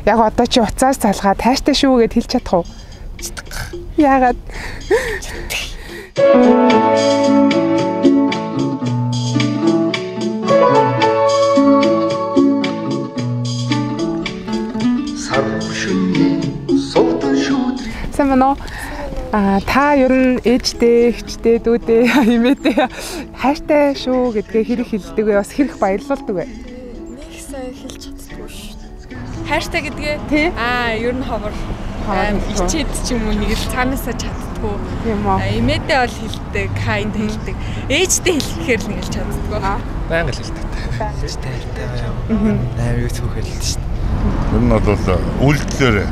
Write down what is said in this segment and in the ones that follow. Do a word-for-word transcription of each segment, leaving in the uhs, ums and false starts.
Яг одоо чи уцаас залгаад хайртай шүү гэд хэлж чадах уу? Яагаад? Сэмэнэ а та ер нь ээжтэй, эхчтэй, дүүдээ, эмээтэй хайртай шүү гэдгээ хэрэг хэлдэг вэ? Бас хэрэг баярлуулдаг вэ? Нэг сайн хэлж чаддаггүй шүү. Хайртай гэдгээ аа ер нь ховор ичээд ч юм уу нэг л цаанаасаа чаддаггүй. Тийм үү. Эмээтэй бол хэлдэг, хайнд хэлдэг. Ээжтэй хэлэхээр л нэг л чаддаггүй. Байнга л хэлдэг. Ээжтэй хайртай байв. Наймыг түүхэл хэлдэг шүү. Ер нь бол үйлдэлээр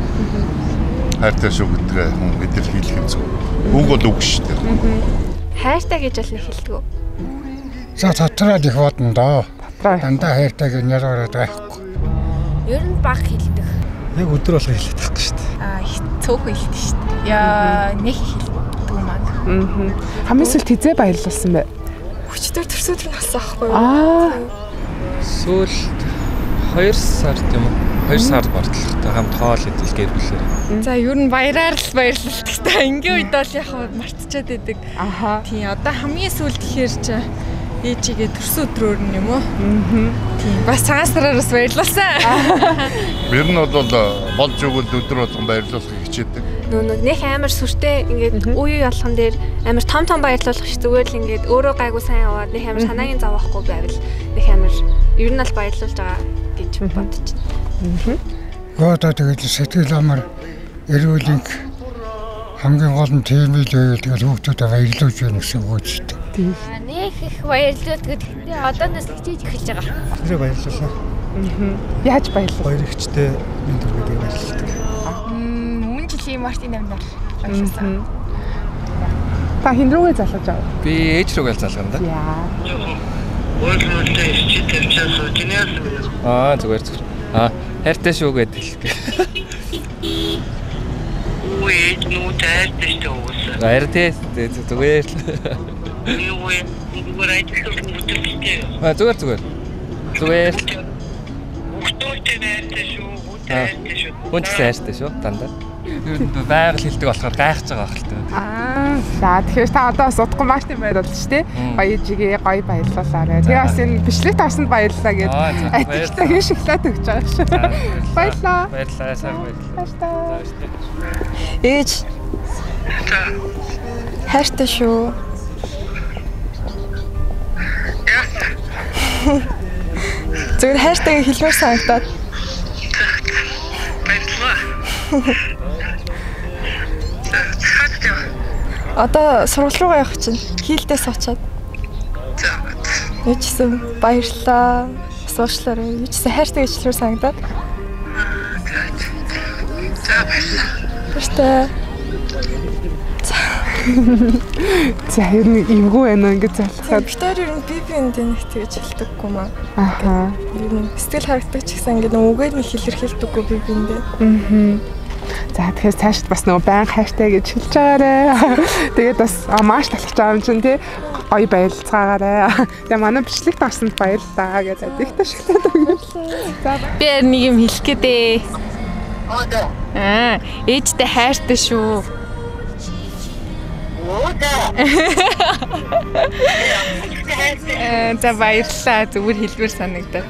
хайртай шүү гэдгээ хүн гэдэл хийх юм зүг. Үг бол үг шүү дээ. Хайртай гэж бол нэг хэлдэг. За татраад их бодно доо. Дандаа хайртайг нь яраараад байхгүй. Ер нь баг хэлдэг. Яг өдөр болго хэлээд байхгүй шүү дээ. Аа цөөхөн хэлдэг шүү дээ. Яа нэг хэлдэг маань. Аа. Хамгийн сүүлд хизээ баярлуулсан бэ? Хүчтэй төрсөд нь болсон аахгүй юу? Аа. Сүүлд хоёр сар тийм үү? хоёр сар бартлахтай хамт хоол идэл гэр бүлээр. За ер нь баяраар л баярлалдаг та. Ингийн үед бол яг мартчихад байдаг. Аха. Тийм одоо хамгийн сүүлд ихээр чи ээжигээ төрсөн өдрөөр нь юм уу? Аа. Тийм бас цагаан сараар бас баярлуулсан. Ер нь бол болж өгөл өдөр болгон баярлуулахыг хичээдэг. Нүг нэг амар сүртэй ингээд үе үе болгон дээр амар том том баярлуулах ш зүгээр л ингээд өөрөө гайгүй сайн яваад нэг амар санаагийн зав авахгүй байвал нэг амар ер нь л баярлуулж байгаа гэж бодож байна. Гото тэгээд сэтгэл амар эрүүлэнх хамгийн гол нь тийм л байвал тэгээд хүүхдүүдэд баярлуулж байна гэсэн үг үстэй. Нэг их баярлуулдаг гэхдээ одооноос хичээж эхэлж байгаа. Тэрийг баярлуулаа. Яаж баярлав? Баярыгчтэй энэ төргөдөө баярлуулдаг. Мөн жилийн Мартын намнаар баярлуулсан. Та хин рүүгээ залгаж аа? Би ээж рүүгээ залгана да. Яа. Ойлголтой ичтэй тавьчаас уужнаас. Аа зүгээр зүгээр. Аа хайртай шүү гэдэг хэлдэг. Үй нүү хайртай шүү уусаа. Хайртай зүгээр л. Юу вэ? Зүгээр ажил хийдэг. Аа зүгээр зүгээр. Зүгээр. Хүүхдүүдтэй хайртай шүү. Хайртай шүү. Хүн ч хайртай шүү дандаа. Юу байгаль хэлдэг болохоор гайхаж байгаа хэрэг л. Аа, за тэгэхээр та одоо бас удахгүй маш тийм байд болж шүү дээ. Гоё ээжигээ гоё баярлуулаарай. Тэгээ бас энэ бичлэгт орсонд баярлалаа гэж Adicto хийн шоколад өгч байгаа шүү. Баярлалаа. Баярлалаа, сайн баярлалаа. Ээж. Хайртай шүү. Зүгээр хайртайг хэлмээр санагдаад. Баярлалаа. Одоо сургууль руугаа явах чинь хийлдээс очоод. Ээжсэн баярлалаа. Суучлаарай. Ээжсэн хайртай гэж хэлмээр санагдаад. За баярлалаа. Баяртай. За ер нь эвгүй байна ингэж залхаад. Виктори ер нь би би энд нэг тэгж хэлдэггүй маа. Аха. Ер нь сэтгэл харагдаг ч гэсэн ингэ үгээр нь илэрхийлдэггүй би биэндээ. Аа. За тэгэхээр цаашд бас нөгөө байн хайртай гэж хэлж байгаарэ. Тэгээд бас маш талхаж байгаа юм чинь тий. Гоё баярлцаагаарэ. Тэгээ манай бичлэгт орсонд баярлалаа гэж Adicto шоколад өгье. За би нэг юм хэлэх гээдээ. Аа, ээжтэй хайртай шүү. Э за баярлалаа зүгээр хэлбэр санагдаад.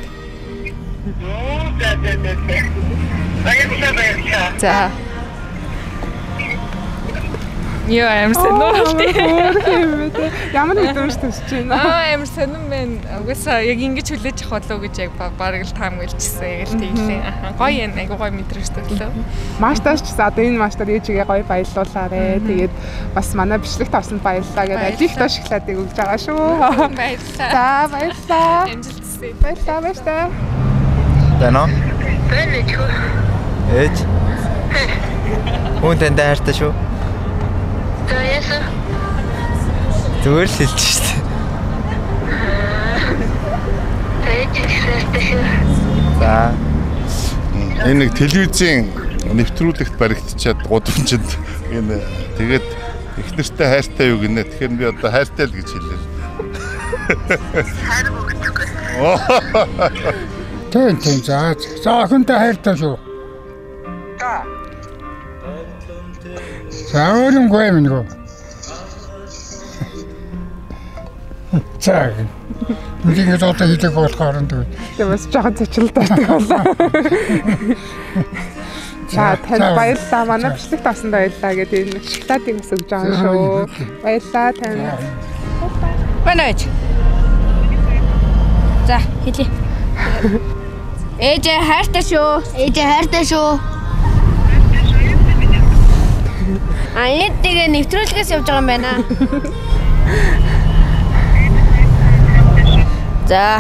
Баярлалаа баярлалаа. За. Яа амар сонирхолтой. ямар хөдөлмөрч төсөж байна. Аа амар сонирн байна. Угаасаа яг ингэж хүлээж авах болов гэж яг бараг л таамаглажсэн. Яг л тийлээ. Аа гоё юм. Айгу гоё мэдрэгч төрлөө. Маштаж ч гэсэн одоо энэ маштар ээжигээ гоё баярлуулаарэ. Тэгээд бас манай бичлэгт орсонд баярлалаа гэдэг Adicto шоколадыг өгж байгаа шүү. Баярлалаа. За баярлалаа. Амжилт хүсье. Баярлалаа баярлалаа. Тэнэ. Тэнэ ч. Ээж. Хүн тэнд хайртай шүү. Тэйс. Зүгээр л хэлж шүү дээ. За. Энэ нэг телевизийн нэвтрүүлэгт баригдчиад гудамжинд энэ тэгээд эхнэртэй хайртай юу гинэ. Тэгэхээр би одоо хайртай л гэж хэлээ. Тийм тийм за. За охиндоо хайртай шүү. За өөрөнгөө юм нөгөө. За. Үнийг одоо хийдэг болохоор энэ. Тэгээ бас жоохон цочлолтой болоо. За танд баярлалаа. Манай бичлэгт авсанд баярлалаа гэдэг энэ шоколадыг бас өгж байгаа шүү. Баярлалаа танд. Банаач. За хэлээ. Ээжээ хайртай шүү. Ээжээ хайртай шүү. Аа тэгээ нэвтрүүлгээс явж байгаа юм байна. За.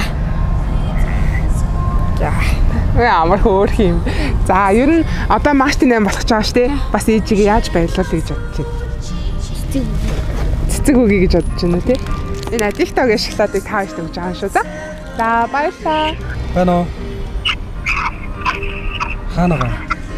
За. Ямар хөөр юм. За ер нь одоо Мартин аим болох гэж байгаа шүү дээ. Бас ээжийг яаж баярлуулъя гэж бодож байна. Цэцэг үгүй гэж бодож байна тий. Энэ Adicto-гийн шоколадыг та хоёрт өгж байгаа шүү. За. За баярлалаа. Байна уу? Хаанаа?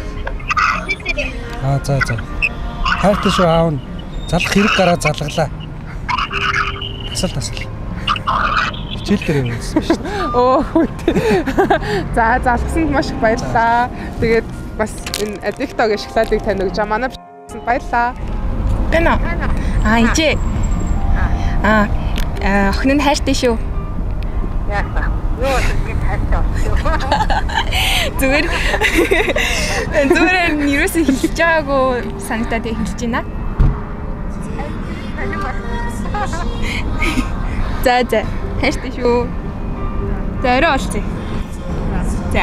Аа за за. Хайртай шүү аав нь. Залах хэрэг гараа залглаа. Тасал тасал. Хичээл дээр юм байсан шүү дээ. Оо. За залгсанд маш их баярлалаа. Тэгээд бас энэ Adicto-гийн шоколадыг тань өгч байгаа. Манай баярлалаа. Гэнэ. Аа ичээ. Аа охин нь хайртай шүү. Яа. Юу гэж хайртай болчихсон. Зүгээр. Зүгээр нь юусэн хэлж байгаагүй санагдаад хэлж байна. За за. Хайртай шүү. За орой олцъя. За.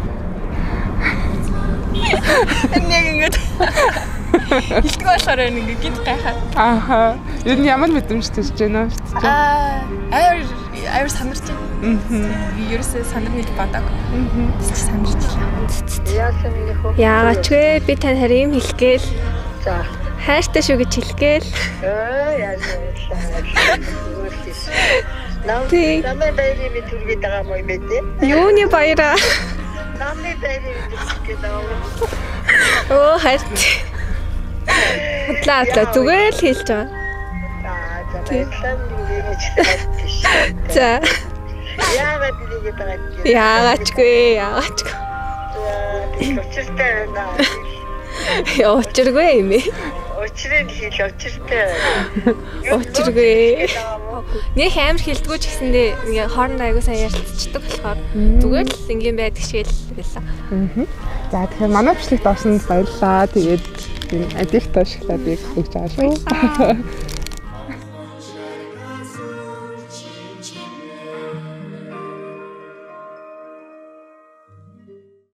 Энэ яг ингэж хэлдэг болохоор ингэ гинт гайхаад. Ааха. Ер нь ямар мэдрэмж төрж байна вэ? Аа, аяар аяар сандарч байна. Аа. Ерөөсөө сандарныг бодог. Аа. Сандарч байна. Яасан энэхүү? Яагач вэ? Би тань харин юм хэлгээл. За. Хайртай шүү гэж хэлгээл. Оо яасан. Намайг намайг баярыг бид түргээд байгаа юм бэ те? Юуны баяраа? Намайг баярыг бид түргээд байгаа. Оо хайртай. Худлаа худлаа зүгээр л хэлж байгаа. Аа за баярлалаа ингэж хэлж. За. Яагаад хэлээд байгаа юм? Яагачгүй яагачгүй. Учиртай байна. Учиргүй юм ээ. Учрыг хэл учиртай. Учиргүй. Нэг амар хэлдэггүй ч гэсэндээ ингээ хоорондоо аягүй сайн ярилцдаг болохоор зүгээр л ингийн байдаг шиг л байлаа. Аа. За тэгэхээр манай бичлэгт орсонд баярлалаа. Тэгээд Adicto шоколадыг өгч байгаа шүү.